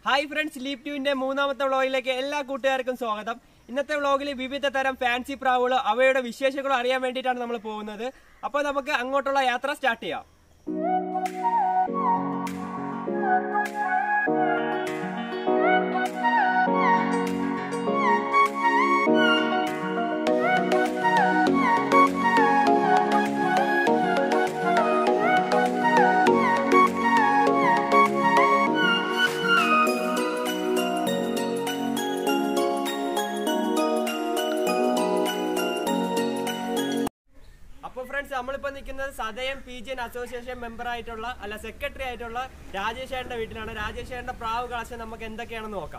Hi friends, leap ട്യൂവിന്റെ മൂന്നാമത്തെ വ്ളോഗിലേക്ക് എല്ലാ കൂട്ടുകാർക്കും സ്വാഗതം. ഇന്നത്തെ വ്ളോഗിൽ വിവിധ തരം ഫാൻസി പ്രാവുകളും അവയുടെ വിശേഷങ്ങളും അറിയാൻ വേണ്ടിയിട്ടാണ് നമ്മൾ പോകുന്നത്. അപ്പോൾ നമുക്ക് അങ്ങോട്ടുള്ള യാത്ര സ്റ്റാർട്ട് ചെയ്യാം. ഫ്രണ്ട്സ്, നമ്മളിപ്പോൾ നിൽക്കുന്നത് സതയം പീജിയൻ അസോസിയേഷൻ മെമ്പർ ആയിട്ടുള്ള സെക്രട്ടറി ആയിട്ടുള്ള രാജേഷ് ചേട്ടൻ്റെ വീട്ടിലാണ്. രാജേഷ് ചേട്ടൻ്റെ പ്രാവ് കളക്ഷൻ നമുക്ക് എന്തൊക്കെയാണെന്ന് നോക്കാം.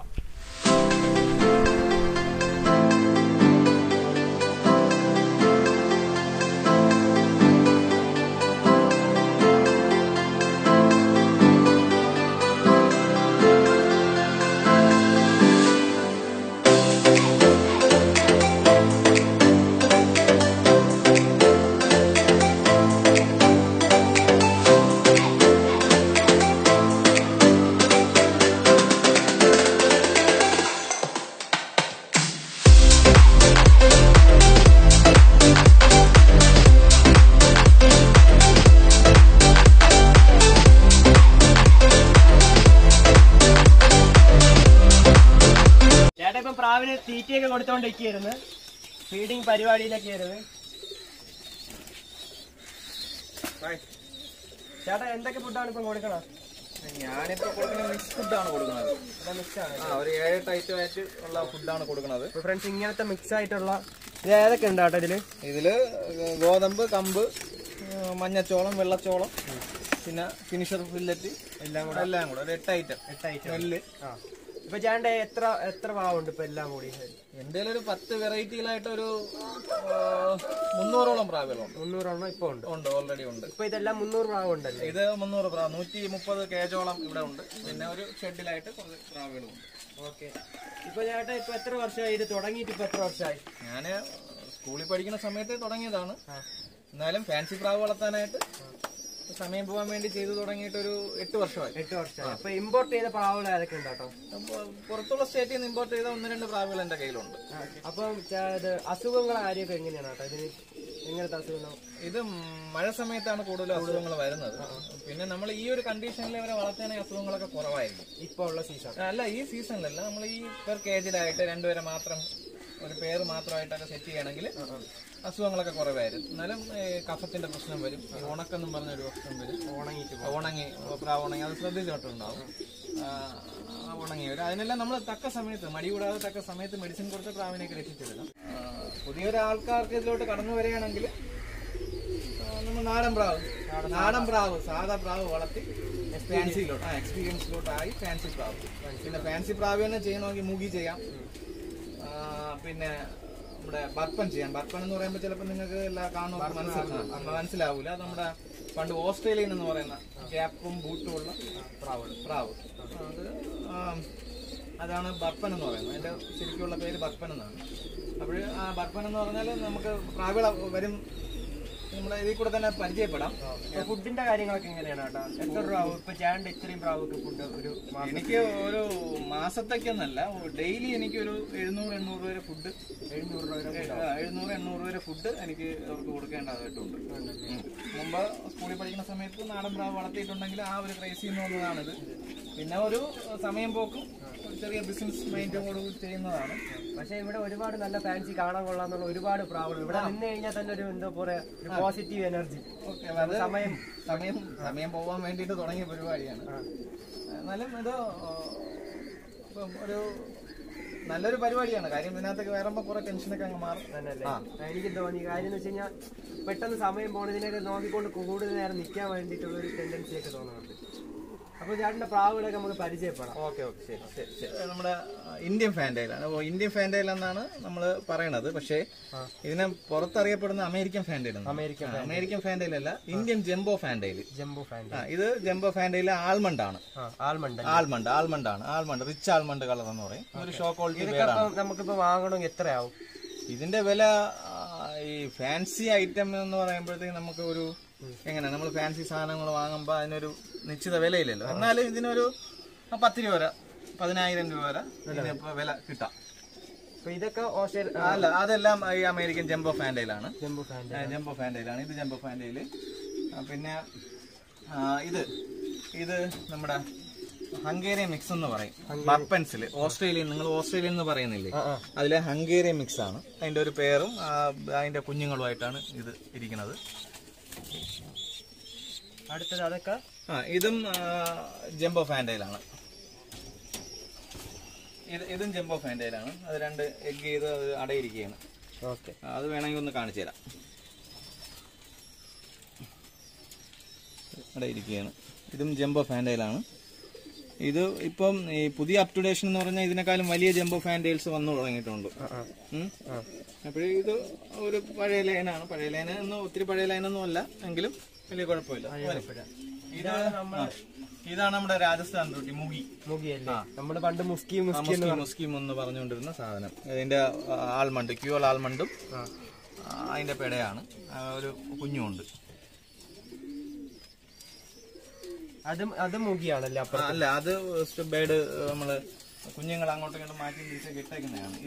പ്രാവിന് തീറ്റയൊക്കെ കൊടുത്തോണ്ടിരിക്കുകയായിരുന്നു, ഫീഡിങ് പരിപാടിയിലൊക്കെ ആയിരുന്നു. ചേട്ടാ, എന്തൊക്കെ ഫുഡാണ് ഇപ്പം കൊടുക്കണം? ഞാനിപ്പോ കൊടുക്കുന്നത് മിക്സ് ഫുഡാണ് കൊടുക്കുന്നത്. ഒരു 7 ഐറ്റം ആയിട്ട് ഉള്ള ഫുഡാണ് കൊടുക്കുന്നത്. ഫ്രണ്ട്സ്, ഇങ്ങനത്തെ മിക്സ് ആയിട്ടുള്ള ഏതൊക്കെ ഉണ്ട് കേട്ടോ ഇതില് ഗോതമ്പ്, കമ്പ്, മഞ്ഞച്ചോളം, വെള്ളച്ചോളം, പിന്നെ ഫിനിഷർ ഫില്ലറ്റ് എല്ലാം കൂടെ ഒരു 8 ഐറ്റം നെല്ല്. ഇപ്പൊ ചേട്ടൻ്റെ എത്ര പ്രാവുണ്ട് ഇപ്പൊ എല്ലാം കൂടി? എന്റെ ഒരു 10 വെറൈറ്റിയിലായിട്ട് ഒരു 300ഓളം പ്രാവുകളുണ്ട്. 300 ഇപ്പൊ ഉണ്ട്, ഓൾറെഡി ഉണ്ട്. ഇപ്പൊ ഇതെല്ലാം 300 പ്രാവ് ഉണ്ടല്ലോ. ഇത് 300 പ്രാവ്, 130 കേജോളം ഇവിടെ ഉണ്ട്. പിന്നെ ഒരു ഷെഡിലായിട്ട് കുറച്ച് പ്രാവുകളും ഉണ്ട്. ഓക്കെ. ഇപ്പൊ ചേട്ടാ, ഇപ്പൊ എത്ര വർഷമായി ഇത് തുടങ്ങിയിട്ട്? ഇപ്പൊ എത്ര വർഷമായി? ഞാന് സ്കൂളിൽ പഠിക്കുന്ന സമയത്ത് തുടങ്ങിയതാണ്. എന്നാലും ഫാൻസി പ്രാവ് വളർത്താനായിട്ട് സമയം പോകാൻ വേണ്ടി ചെയ്തു തുടങ്ങിയിട്ട് ഒരു 8 വർഷമായി. 8 വർഷമായി. അപ്പൊ ഇമ്പോർട്ട് ചെയ്ത പ്രാവുകൾ ഏതൊക്കെ ഉണ്ട് കേട്ടോ? പുറത്തുള്ള സ്റ്റേറ്റിൽ നിന്ന് ഇമ്പോർട്ട് ചെയ്ത 1-2 പ്രാവുകൾ എന്റെ കയ്യിലുണ്ട്. അപ്പം അസുഖങ്ങളെ കാര്യമൊക്കെ എങ്ങനെയാണ് കേട്ടോ? ഇതിന് എങ്ങനത്തെ അസുഖങ്ങൾ? ഇത് മഴ സമയത്താണ് കൂടുതൽ അസുഖങ്ങൾ വരുന്നത്. പിന്നെ നമ്മൾ ഈ ഒരു കണ്ടീഷനിൽ വരെ വളർത്താനായി അസുഖങ്ങളൊക്കെ കുറവായിരിക്കും. ഇപ്പൊ ഉള്ള സീസൺ അല്ല, ഈ സീസണിലല്ല. നമ്മൾ ഈ പെർ കേജിലായിട്ട് 2 പേരെ മാത്രം, ഒരു പേര് മാത്രമായിട്ടൊക്കെ സെറ്റ് ചെയ്യണമെങ്കിൽ അസുഖങ്ങളൊക്കെ കുറവായിരുന്നു. എന്നാലും കഫത്തിന്റെ പ്രശ്നം വരും, ഉണക്കെന്നും പറഞ്ഞൊരു പ്രശ്നം വരും. ഉണങ്ങി അത് ശ്രദ്ധിച്ചിട്ടുണ്ടാവും. ഉണങ്ങി വരും. അതിനെല്ലാം നമ്മൾ തക്ക സമയത്ത്, മടി കൂടാതെ തക്ക സമയത്ത് മെഡിസിൻ കൊടുത്ത് പ്രാവിനെയൊക്കെ രക്ഷിച്ചെടുക്കാം. പുതിയൊരാൾക്കാർക്ക് ഇതിലോട്ട് കടന്നു വരികയാണെങ്കിൽ നമ്മൾ നാടൻ പ്രാവ് സാധാ പ്രാവ് വളർത്തി എക്സ്പീരിയൻസിലോട്ടായി ഫാൻസി പ്രാവ്. പിന്നെ ഫാൻസി പ്രാവ് തന്നെ ചെയ്യണമെങ്കിൽ മൂഗി ചെയ്യാം. പിന്നെ നമ്മുടെ ബർപ്പൻ ചെയ്യാം. ബർപ്പൻ എന്ന് പറയുമ്പോൾ ചിലപ്പോൾ നിങ്ങൾക്ക് എല്ലാം കാണുമ്പോൾ മനസ്സിലാവൂല. അത് നമ്മുടെ പണ്ട് ഓസ്ട്രേലിയൻ എന്ന് പറയുന്ന ക്യാപ്പും ബൂട്ടും ഉള്ള പ്രാവ് അതാണ് ബർപ്പൻ എന്ന് പറയുന്നത്. അതിന്റെ ശരിക്കുള്ള പേര് ബർപ്പൻ എന്നാണ്. അപ്പോൾ ആ ബർപ്പൻ എന്ന് പറഞ്ഞാൽ നമുക്ക് പ്രാവുകൾ വരും, നമ്മുടെ ഇതിൽ കൂടെ തന്നെ പരിചയപ്പെടാം. ഫുഡിന്റെ കാര്യങ്ങളൊക്കെ എങ്ങനെയാണ് കേട്ടോ? എത്ര പ്രാവ് ഇപ്പൊ ചേട്ടൻ്റെ ഇത്രയും പ്രാവൊക്കെ ഫുഡ് ഒരു എനിക്ക് ഒരു മാസത്തേക്കൊന്നല്ല, ഡെയിലി എനിക്ക് ഒരു 700-800 വരെ ഫുഡ്, 700-800 വരെ ഫുഡ് എനിക്ക് അവർക്ക് കൊടുക്കേണ്ടതായിട്ടുണ്ട്. മുമ്പ് സ്കൂളിൽ പഠിക്കുന്ന സമയത്ത് നാടൻ പ്രാവ് വളർത്തിയിട്ടുണ്ടെങ്കിൽ ആ ഒരു ക്രൈസിൽ നിന്ന് വന്നതാണിത്. പിന്നെ ഒരു സമയം പോക്കും ചെറിയ ബിസിനസ് മൈൻഡും കൂടെ ചെയ്യുന്നതാണ്. പക്ഷെ ഇവിടെ ഒരുപാട് നല്ല ഫാൻസി കാണാൻ കൊള്ളാന്നുള്ള ഒരുപാട് പ്രാവുകൾ ഇവിടെ നിന്ന് കഴിഞ്ഞാൽ തന്നെ ഒരു എന്താ പറയാ, പോസിറ്റീവ് എനർജി. സമയം പോകാൻ വേണ്ടിയിട്ട് തുടങ്ങിയ പരിപാടിയാണ്. എന്നാലും ഇത് ഒരു നല്ലൊരു പരിപാടിയാണ്. കാര്യം ഇതിനകത്തൊക്കെ വരുമ്പോ കുറെ ടെൻഷനൊക്കെ അങ്ങ് മാറും. എനിക്ക് തോന്നി കാര്യം എന്ന് വെച്ച് കഴിഞ്ഞാൽ പെട്ടെന്ന് സമയം പോണതിനൊക്കെ നോക്കിക്കൊണ്ട് കൂടുതൽ നേരം നിൽക്കാൻ വേണ്ടിയിട്ടുള്ള ഒരു ടെൻഡൻസിയൊക്കെ തോന്നുന്നുണ്ട്. അപ്പൊ ചേട്ടന്റെ പ്രാവുകളൊക്കെ നമുക്ക് പരിചയപ്പെടാം. ഓക്കെ, ശരി. നമ്മുടെ ഇന്ത്യൻ ഫാൻഡൈലാണ്. ഇന്ത്യൻ ഫാൻഡൈൽ എന്നാണ് നമ്മൾ പറയണത്. പക്ഷേ ഇതിനെ പുറത്തറിയപ്പെടുന്ന അമേരിക്കൻ ഫാൻഡൈൽ. അമേരിക്കൻ ഫാൻഡൈൽ അല്ല, ഇന്ത്യൻ ജംബോ ഫാൻഡൈൽ. ഇത് ജംബോ ഫാൻഡൈൽ ആൽമണ്ട് ആണ്. ആൽമണ്ട് റിച്ച് ആൽമണ്ട് കളർ എന്ന് പറയും. ഒരു ഷോ ക്വാളിറ്റി. നമുക്കിപ്പോ വാങ്ങണമെങ്കിൽ എത്രയാവും ഇതിന്റെ വില? ഈ ഫാൻസി ഐറ്റം എന്ന് പറയുമ്പോഴത്തേക്ക് നമുക്ക് ഒരു എങ്ങനെ നമ്മൾ ഫാൻസി സാധനങ്ങൾ വാങ്ങുമ്പോൾ അതിനൊരു നിശ്ചിത വിലയില്ലല്ലോ. എന്നാലും ഇതിനൊരു 10 രൂപ 10,000 രൂപ വരെ ഇതിനിപ്പോ വില കിട്ടാം. ഇതൊക്കെ അല്ല, അതെല്ലാം ഈ അമേരിക്കൻ ജംബോ ഫാൻഡയിലാണ്. ജംബോ ഫാൻഡയിലാണ്. ഇത് ജംബോ ഫാൻഡയില്. പിന്നെ ഇത് നമ്മുടെ ഹംഗേറിയൻ മിക്സ് എന്ന് പറയും. ബർപ്പൻസില് നിങ്ങൾ ഓസ്ട്രേലിയൻ എന്ന് പറയുന്നില്ലേ, അതിലെ ഹംഗേറിയൻ മിക്സ് ആണ്. അതിന്റെ ഒരു പേരും അതിന്റെ കുഞ്ഞുങ്ങളുമായിട്ടാണ് ഇത് ഇരിക്കുന്നത്. അടുത്തത് അതൊക്കെ ഇതും ജംബോ ഫാൻഡയിലാണ്. ഇതും ജംബോ ഫാൻഡയിലാണ്. അത് 2 എഗ് ചെയ്ത് അത് അടയിരിക്കുകയാണ്. ഓക്കെ, അത് വേണമെങ്കിൽ ഒന്ന് കാണിച്ചു തരാം. അടയിരിക്കുകയാണ്. ഇതും ജംബോ ഫാൻഡയിലാണ്. ഇത് ഇപ്പം ഈ പുതിയ അപ് ടു ഡേഷൻ എന്ന് പറഞ്ഞാൽ ഇതിനേക്കാളും വലിയ ജംബോ ഫാൻഡെയിൽസ് വന്നു തുടങ്ങിയിട്ടുണ്ട്. അപ്പോഴേ ഇത് ഒരു പഴയ ലൈനാണ്. പഴയ ലൈൻ ഒന്നും ഒത്തിരി പഴയ ലൈനൊന്നും അല്ല, എങ്കിലും വലിയ കുഴപ്പമില്ല. ഇതാണ് നമ്മുടെ രാജസ്ഥാൻ റൂട്ടി മുഗിയല്ലേ, നമ്മുടെ പണ്ട് മുസ്കിം എന്ന് പറഞ്ഞുകൊണ്ടിരുന്ന സാധനം. ഇതിന്റെ ആൽമണ്ട്, ക്യൂൽ ആൽമണ്ടും അതിന്റെ പെടയാണ്. ഒരു കുഞ്ഞുമുണ്ട്. അത് മുഗിയാണല്ലേ? അല്ല, അത് ബേഡ് നമ്മള് കുഞ്ഞുങ്ങൾ അങ്ങോട്ടും ഇങ്ങോട്ടും മാറ്റി തിരിച്ചൊക്കെ ഇട്ടേക്കുന്നതാണ്.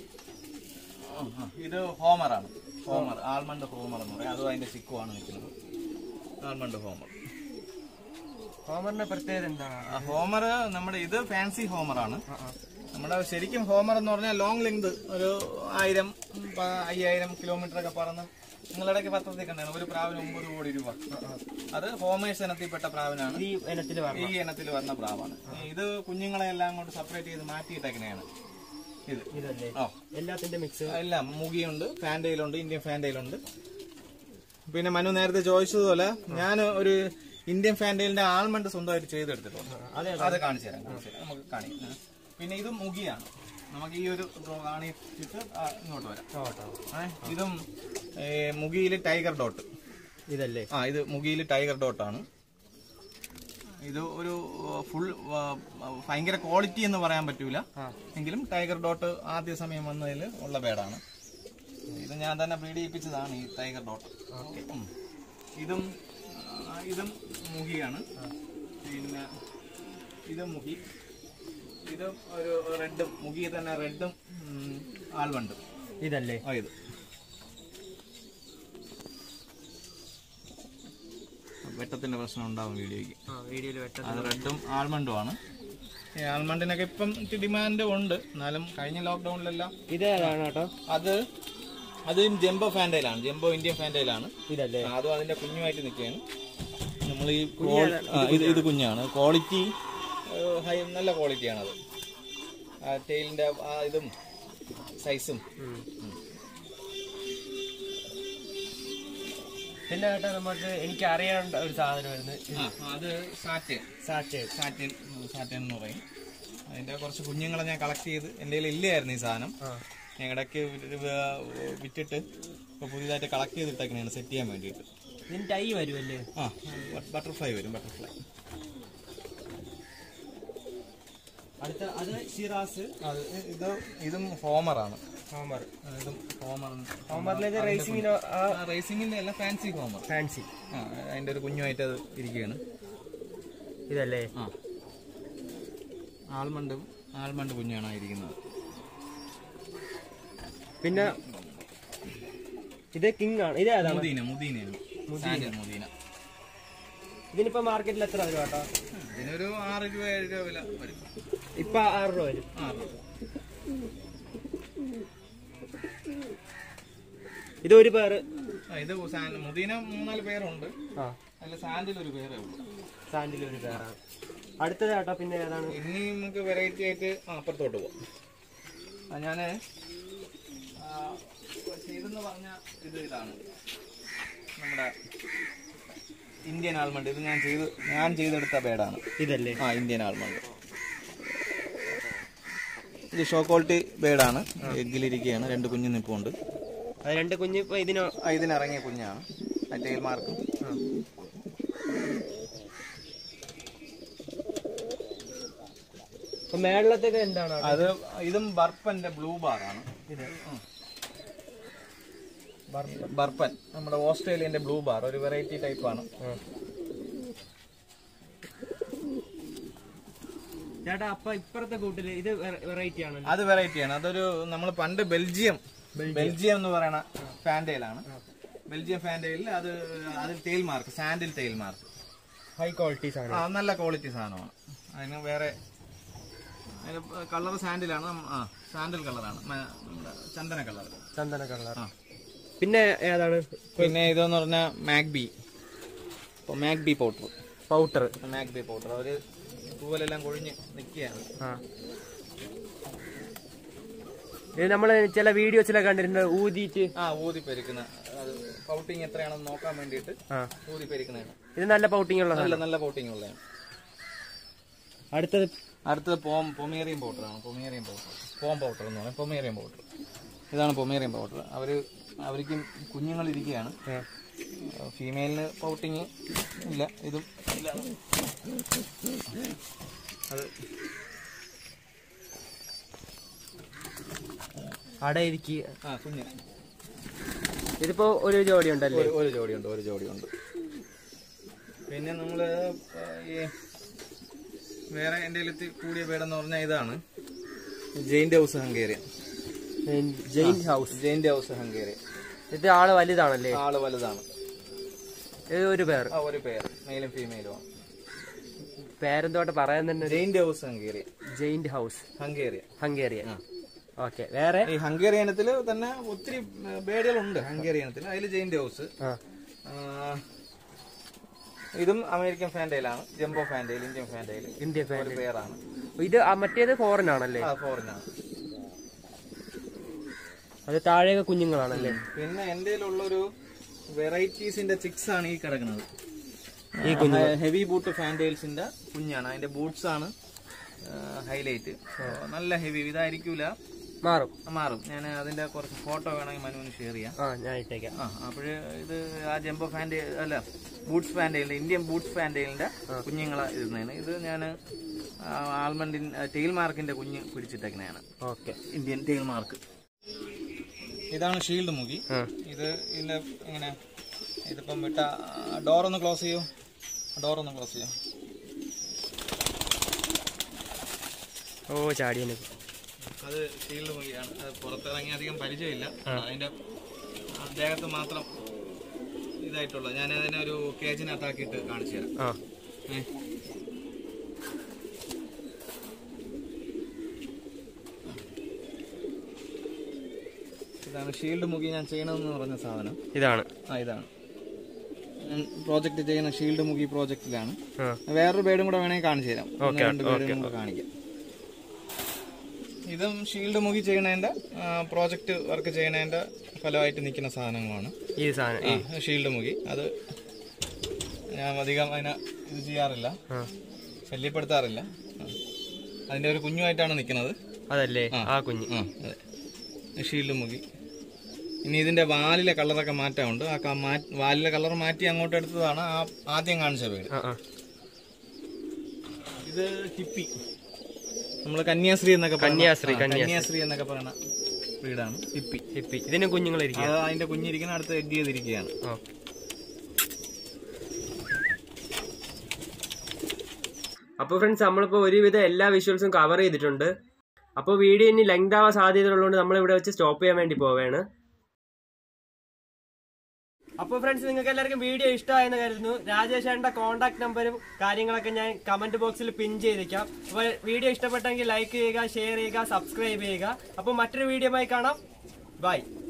ഇത് ഹോമറാണ്. ആൽമണ്ട് ഹോമർ എന്ന് പറയും. അതും അതിന്റെ ചിക്കുവാണ് നിൽക്കുന്നത്. ആൽമണ്ട് ഹോമറിന്റെ പ്രത്യേകത എന്താണ്? ഹോമർ നമ്മുടെ ഇത് ഫാൻസി ഹോമറാണ്. നമ്മുടെ ശരിക്കും ഹോമർ എന്ന് പറഞ്ഞാൽ ലോങ് ലെങ്ത് ഒരു 1000-5000 കിലോമീറ്റർ ഒക്കെ പറന്ന് നിങ്ങളിടയ്ക്ക് പത്രത്തിൽ കണ്ടാണ് ഒരു പ്രാവിന് 9 കോടി രൂപ. അത് ഹോമേഴ്സ് ഇനത്തിൽപ്പെട്ട പ്രാവിനാണ്. ഈ ഇനത്തിൽ വരുന്ന പ്രാവാണ്. ഇത് കുഞ്ഞുങ്ങളെ എല്ലാം കൊണ്ട് സെപ്പറേറ്റ് ചെയ്ത് മാറ്റിയിട്ടേക്കണെയാണ്. എല്ലാത്തിന്റെ മിക്സ് എല്ലാം മുഗിയുണ്ട്, ഫാൻഡയിലുണ്ട്, ഇന്ത്യൻ ഫാൻഡയിലുണ്ട്. പിന്നെ മനു നേരത്തെ ചോദിച്ചതുപോലെ ഞാൻ ഒരു ഇന്ത്യൻ ഫാൻഡയിലിന്റെ ആൽമണ്ട് സ്വന്തമായിട്ട് ചെയ്തെടുത്തിട്ടുണ്ട്. അത് കാണിച്ചു തരാം. നമുക്ക് കാണിക്കാം. പിന്നെ ഇത് മുഗിയാണ്. നമുക്ക് ഈ ഒരു കാണിച്ചിട്ട് ഇങ്ങോട്ട് വരാം. ഇതും മുഗിയില് ടൈഗർ ഡോട്ട്. ഇതല്ലേ? ഇത് മുഗിയില് ടൈഗർ ഡോട്ടാണ്. ഇത് ഒരു ഫുൾ ഭയങ്കര ക്വാളിറ്റി എന്ന് പറയാൻ പറ്റൂല, എങ്കിലും ടൈഗർ ഡോട്ട് ആദ്യ സമയം വന്നതിൽ ഉള്ള ബേഡാണ്. ഇത് ഞാൻ തന്നെ ബ്രീഡ് ചെയ്യിപ്പിച്ചതാണ് ഈ ടൈഗർ ഡോട്ട്. ഇതും മുഗിയാണ്. പിന്നെ ഇത് മുഗി. ഇത് ഒരു റെഡും മുഗി തന്നെ, റെഡും ആൽമണ്ടും. ഇതല്ലേ? ഇത് വെട്ടത്തിന്റെ പ്രശ്നം ഉണ്ടാവും വീഡിയോയിൽ. അത് റെഡും ആൽമണ്ടും ആണ്. ഈ ആൽമണ്ടിനൊക്കെ ഇപ്പം ഡിമാൻഡ് ഉണ്ട്. എന്നാലും കഴിഞ്ഞ ലോക്ക്ഡൌണിലെല്ലാം ഇതേതാണ് കേട്ടോ. അതും ജംബോ ഫാൻഡയിലാണ്. ജംബോ ഇന്ത്യൻ ഫാൻഡയിലാണ്. ഇതല്ലേ? അതും അതിന്റെ കുഞ്ഞുമായിട്ട് നിൽക്കുകയാണ്. നമ്മൾ ഈ ഇത് കുഞ്ഞാണ്. ക്വാളിറ്റി നല്ല ക്വാളിറ്റിയാണത്. ടെയിലിന്റെ ഇതും സൈസും. പിന്നെ കേട്ടോ നമുക്ക് എനിക്ക് അറിയേണ്ട ഒരു സാധനമായിരുന്നു. അത് സാറ്റൻ എന്ന് പറയും. അതിന്റെ കുറച്ച് കുഞ്ഞുങ്ങളെ ഞാൻ കളക്ട് ചെയ്ത് എന്റെ കയ്യിൽ ഇല്ലായിരുന്നു ഈ സാധനം. ഞാൻ ഇടയ്ക്ക് വിറ്റിട്ട് ഇപ്പൊ പുതിയതായിട്ട് കളക്ട് ചെയ്തിട്ടേക്കാണ് സെറ്റ് ചെയ്യാൻ വേണ്ടിയിട്ട്. ഇതിന് ടൈ വരുമല്ലേ? ബട്ടർഫ്ലൈ വരും. ബട്ടർഫ്ലൈ. അത് ഷിറാസ്. ഇതും ഹോമറാണ്. റേസിംഗിന്റെ അല്ല, ഫാൻസി ഹോമർ. അതിന്റെ ഒരു കുഞ്ഞുമായിട്ട് അത് ഇരിക്കുകയാണ്. ഇതല്ലേ? ആൽമണ്ട് കുഞ്ഞാണ് ഇരിക്കുന്നത്. പിന്നെ ഇത് കിങ് ആണ്. ഇത് മുദീനയാണ്. ഇതിനിപ്പോ മാർക്കറ്റിൽ എത്ര വരും കേട്ടോ? ഇതിനൊരു 6 രൂപ 7 രൂപ വില വരും. ഇപ്പൊ 6 രൂപ വരും. ഇത് ഒരു പേര്. ഇത് മുദീന 3-4 പേരുണ്ട്. അല്ല, സാൻഡിൽ ഒരു പേരേ ഉള്ളൂ. സാൻഡിൽ ഒരു പേരാണ്. അടുത്തത് കേട്ടോ. പിന്നെ ഏതാണ്? ഇനി നമുക്ക് വെറൈറ്റി ആയിട്ട് അപ്പുറത്തോട്ട് പോവാം. ഞാന് ചെയ്തെന്ന് പറഞ്ഞ ഇതാണ് നമ്മുടെ ഇന്ത്യൻ ആൽമണ്ട്. ഇത് ഞാൻ ചെയ്തെടുത്ത ബേഡാണ്. ഇതല്ലേ? Indian almond. ഇത് ഷോ ക്വാളിറ്റി ബേഡാണ്. എഗ്ഗിലിരിക്കുകയാണ്. 2 കുഞ്ഞു നിൽപ്പുണ്ട്. 2 കുഞ്ഞ് ഇപ്പൊ ഇതിനിറങ്ങിയ കുഞ്ഞാണ്. ടെയിൽ മാർക്കും. മേളത്തൊക്കെ എന്താണ്? ഇതും ബർപ്പന്റെ ബ്ലൂ ബാറാണ്. ബർപ്പൻ നമ്മുടെ ഓസ്ട്രേലിയന്റെ ബ്ലൂ ബാർ, ഒരു വെറൈറ്റി ടൈപ്പാണ്. ചേട്ടാ അപ്പൊ ഇപ്പുറത്തെ കൂട്ടില് ഇത് വെറൈറ്റി ആണ്? അത് വെറൈറ്റിയാണ്. അതൊരു നമ്മൾ പണ്ട് ബെൽജിയം എന്ന് പറയുന്ന ഫാൻഡയിലാണ്. ബെൽജിയം ഫാൻഡയിൽ അതിൽ ടെയിൽ മാർക്ക്, സാൻഡിൽ ടെയിൽ മാർക്ക്, ഹൈ ക്വാളിറ്റി സാധനം, നല്ല ക്വാളിറ്റി സാധനമാണ്. അതിന് വേറെ കളർ സാൻഡിലാണ്, സാൻഡിൽ കളറാണ്, ചന്ദന കളർ. പിന്നെ ഏതാണ്? പിന്നെ ഇതെന്ന് പറഞ്ഞാൽ മാഗ്ബി പൗഡർ. മാഗ്ബി പൗഡർ അവര് പൂവലെല്ലാം കൊഴിഞ്ഞ് നിൽക്കുകയാണ്. ഇത് നമ്മള് ചില വീഡിയോസിലൊക്കെ കണ്ടിട്ടുണ്ട് ഊതി പെരുക്കുന്ന, അത് പൗട്ടിങ് എത്രയാണെന്ന് നോക്കാൻ വേണ്ടിയിട്ട് ഊതി പെരുക്കുന്നതാണ്. ഇത് നല്ല പൗട്ടിങ് ഉള്ള, നല്ല പൗട്ടിങ് ഉള്ളതാണ്. അടുത്തത് പൊമേറിയൻ പൗഡറാണ്. പോം പൗഡർ എന്ന് പറയും, പൊമേറിയൻ പൗഡർ. ഇതാണ് പൊമേറിയൻ പൗഡർ. അവർക്ക് കുഞ്ഞുങ്ങൾ ഇരിക്കുകയാണ്. ഫീമെയിലിന് പൗട്ടിങ് ഇല്ല, ഇതും ഇല്ല. അത് കുഞ്ഞ്. ഇതിപ്പോ ഒരു ജോഡി ഉണ്ടല്ലേ? ഒരു ജോഡിയുണ്ട്. പിന്നെ നമ്മള് വേറെ എന്റെ കൂടിയ പേടെന്ന് പറഞ്ഞാൽ ഇതാണ് ജെയിന്റ് ഹൗസ് ഹംഗേറിയൻ. ഇത് ആള് വലുതാണല്ലേ? ആള് വലുതാണ്. ഇത് ഒരു പേർ, മെയിലും ഫീമെയിലും. പേരെന്തോട്ട് പറയാൻ തന്നെ? Giant house Hungarian. ഓക്കെ. വേറെ ഈ ഹംഗേറിയനത്തില് തന്നെ ഒത്തിരി ബേഡുകളുണ്ട്. ഹംഗേറിയനത്തിൽ അതിൽ ജെയിന്റ് ഹൗസ്. ഇതും അമേരിക്കൻ ഫാൻഡയിലാണ്. ജംബോ ഫാൻഡയിൽ, ഇന്ത്യൻ ഫാൻഡയിൽ പേരാണ്. ഇത് മറ്റേത് ഫോറിൻ ആണല്ലേ? ഫോറിനാണ്. അത് താഴെ കുഞ്ഞുങ്ങളാണല്ലേ? പിന്നെ എന്റെ ഉള്ളൊരു വെറൈറ്റീസിന്റെ ചിക്സ് ആണ് ഈ കിടക്കുന്നത്. ഈ ഹെവി ബൂട്ട് ഫാൻഡെയിൽസിന്റെ കുഞ്ഞാണ്. അതിന്റെ ബൂട്ട്സ് ആണ് ഹൈലൈറ്റ്. നല്ല ഹെവി. ഇതായിരിക്കൂല, മാറും. ഞാൻ അതിന്റെ കുറച്ച് ഫോട്ടോ വേണമെങ്കിൽ മനുവിന് ഷെയർ ചെയ്യാം. അപ്പോഴ് ഇത് ആ ജംബോ ഫാൻഡെയിൽ അല്ല, ബൂട്ട്സ് ഫാൻഡെയിലിന്റെ, ഇന്ത്യൻ ബൂട്ട്സ് ഫാൻഡെയിലിന്റെ കുഞ്ഞുങ്ങളെ ഇരുന്നേന്. ഇത് ഞാൻ ആൽമണ്ടിൻ ടെയിൽ മാർക്കിന്റെ കുഞ്ഞ് പിടിച്ചിട്ടേക്കണയാണ്. Indian tail mark. ഇതാണ് ഷീൽഡ് മുഖി. ഇതിന്റെ ഇങ്ങനെ ഇതിപ്പം വിട്ട ഡോറൊന്ന് ക്ലോസ് ചെയ്യൂ. ചാടിയാണ്. അത് ഷീൽഡ് മുഖിയാണ്. അത് പുറത്തിറങ്ങി അധികം പരിചയമില്ല. അതിന്റെ ദേഹത്ത് മാത്രം ഇതായിട്ടുള്ള. ഞാൻ അതിനെ ഒരു കേജിനകത്താക്കിയിട്ട് കാണിച്ചു തരാം. ഇതാണ് ഷീൽഡ് മുഖി ഞാൻ ചെയ്യണമെന്ന് പറഞ്ഞ സാധനം. ഇതാണ് പ്രോജക്ട് ചെയ്യുന്ന ഷീൽഡ് മുഖി പ്രോജക്റ്റിലാണ്. വേറൊരു ബേഡും കൂടെ വേണമെങ്കിൽ കാണിച്ചു തരാം. 2 ബേഡും കൂടെ കാണിക്കാം. ഇതും ഷീൽഡ് മുഖി ചെയ്യണതിന്റെ പ്രോജക്ട് വർക്ക് ചെയ്യണതിന്റെ ഫലമായിട്ട് നിൽക്കുന്ന സാധനങ്ങളാണ് ഈ സാധനം. ഷീൽഡ് മുഖി അത് ഞാൻ അധികം അതിനെ ഇത് ചെയ്യാറില്ല, ശല്യപ്പെടുത്താറില്ല. അതിന്റെ ഒരു കുഞ്ഞുമായിട്ടാണ് നിൽക്കുന്നത്. അതല്ലേ ആ കുഞ്ഞ്? അതെ, ഷീൽഡ് മുഖി. ഇനി ഇതിന്റെ വാലിലെ കളറൊക്കെ മാറ്റമുണ്ട്. വാലിലെ കളർ മാറ്റി അങ്ങോട്ട് എടുത്തതാണ് ആദ്യം കാണിച്ച വീട്. ഇത് ഹിപ്പി, നമ്മള് കന്യാസ്ത്രീ എന്നൊക്കെ പറയുന്ന വീടാണ് ഹിപ്പി. ഇതിന് കുഞ്ഞുങ്ങളിരിക്കും. അതിന്റെ കുഞ്ഞിരിക്കുന്ന അടുത്ത് എഗ് ചെയ്തിരിക്കുകയാണ്. അപ്പോൾ ഫ്രണ്ട്സ്, നമ്മളിപ്പോൾ ഒരുവിധം എല്ലാ വിഷ്വൽസും കവർ ചെയ്തിട്ടുണ്ട്. അപ്പോൾ വീഡിയോ ഇനി ലെങ്ത് ആവാൻ സാധ്യതയുള്ളതുകൊണ്ട് നമ്മൾ ഇവിടെ വെച്ച് സ്റ്റോപ്പ് ചെയ്യാൻ വേണ്ടി പോവുകയാണ്. അപ്പോൾ ഫ്രണ്ട്സ്, നിങ്ങൾക്ക് എല്ലാവർക്കും വീഡിയോ ഇഷ്ടമായെന്ന് കരുതുന്നു. രാജേഷ് ഏട്ടൻ്റെ കോൺടാക്ട് നമ്പറും കാര്യങ്ങളൊക്കെ ഞാൻ കമന്റ് ബോക്സിൽ പിൻ ചെയ്തേക്കാം. അപ്പോൾ വീഡിയോ ഇഷ്ടപ്പെട്ടെങ്കിൽ ലൈക്ക് ചെയ്യുക, ഷെയർ ചെയ്യുക, സബ്സ്ക്രൈബ് ചെയ്യുക. അപ്പോൾ മറ്റൊരു വീഡിയോയുമായി കാണാം. ബൈ.